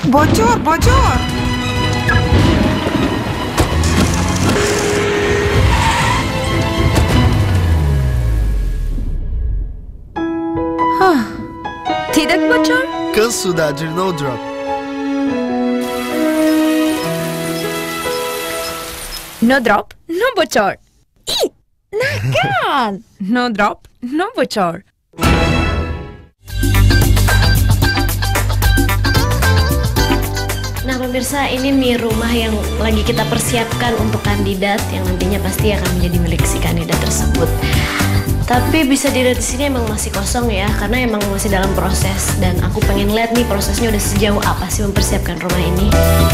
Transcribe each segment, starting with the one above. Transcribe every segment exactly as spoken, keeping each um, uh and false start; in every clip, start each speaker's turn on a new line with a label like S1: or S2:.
S1: Bocor, bocor.
S2: Hah, tidak bocor?
S3: Kan sudah ada no drop.
S2: No drop, no bocor. Ih, nakal. No drop, no bocor.
S4: Nah pemirsa, ini mie rumah yang lagi kita persiapkan untuk kandidat yang nantinya pasti akan menjadi milik si kandidat tersebut. Tapi bisa dilihat di sini emang masih kosong ya, karena emang masih dalam proses. Dan aku pengen lihat nih prosesnya udah sejauh apa sih mempersiapkan rumah ini.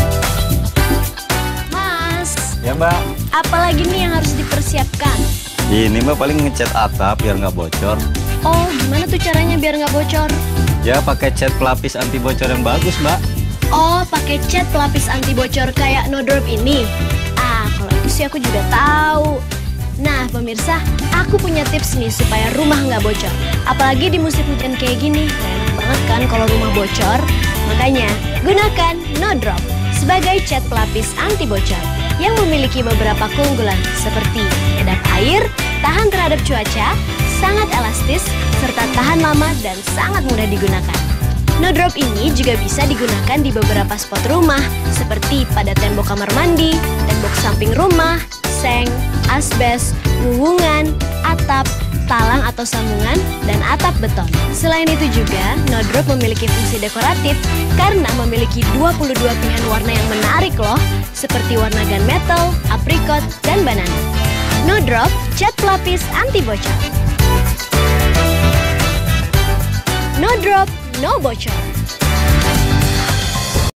S4: Mas,
S5: Ya mbak,
S4: apalagi nih yang harus dipersiapkan?
S5: ini mbak paling ngecat atap biar nggak bocor.
S4: Oh, gimana tuh caranya biar nggak bocor?
S5: Ya pakai cat pelapis anti bocor yang bagus mbak.
S4: Oh, pakai cat pelapis anti bocor kayak no drop ini. Ah, kalau itu sih aku juga tahu. Nah, pemirsa, aku punya tips nih supaya rumah nggak bocor. Apalagi di musim hujan kayak gini, nggak enak banget kan kalau rumah bocor. Makanya, gunakan no drop sebagai cat pelapis anti bocor yang memiliki beberapa keunggulan seperti kedap air, tahan terhadap cuaca, sangat elastis, serta tahan lama dan sangat mudah digunakan. No drop ini juga bisa digunakan di beberapa spot rumah seperti pada tembok kamar mandi, tembok samping rumah, seng, asbes, wuwungan, atap, talang atau sambungan, dan atap beton. Selain itu juga, no drop memiliki fungsi dekoratif karena memiliki dua puluh dua pilihan warna yang menarik loh, seperti warna gunmetal, aprikot, dan banana. No drop, cat pelapis anti bocor. No drop, no bocor.